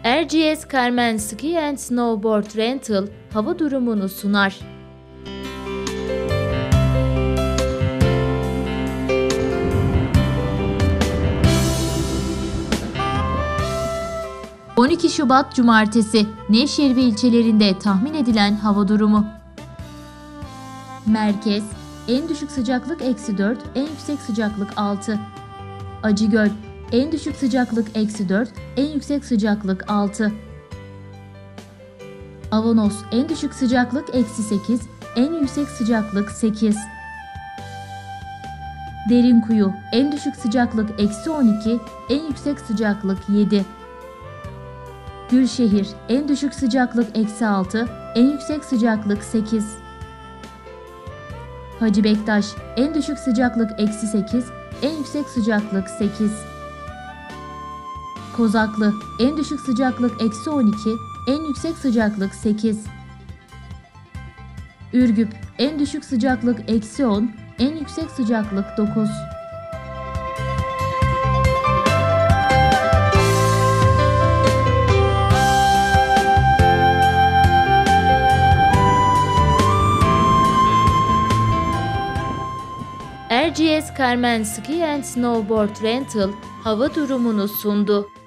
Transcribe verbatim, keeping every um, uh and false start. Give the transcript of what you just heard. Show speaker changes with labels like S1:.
S1: Erciyes Carmen Ski and Snowboard Rental hava durumunu sunar. on iki Şubat Cumartesi, Nevşehir ve ilçelerinde tahmin edilen hava durumu. Merkez, en düşük sıcaklık eksi dört, en yüksek sıcaklık altı. Acıgöl, en düşük sıcaklık eksi dört, en yüksek sıcaklık altı. Avanos, en düşük sıcaklık eksi sekiz, en yüksek sıcaklık sekiz. Derinkuyu, en düşük sıcaklık eksi on iki, en yüksek sıcaklık yedi. Gülşehir, en düşük sıcaklık eksi altı, en yüksek sıcaklık sekiz. Hacı Bektaş, en düşük sıcaklık eksi sekiz, en yüksek sıcaklık sekiz. Kozaklı, en düşük sıcaklık eksi on iki, en yüksek sıcaklık sekiz. Ürgüp, en düşük sıcaklık eksi on, en yüksek sıcaklık dokuz. Erciyes Carmen Ski and Snowboard Rental hava durumunu sundu.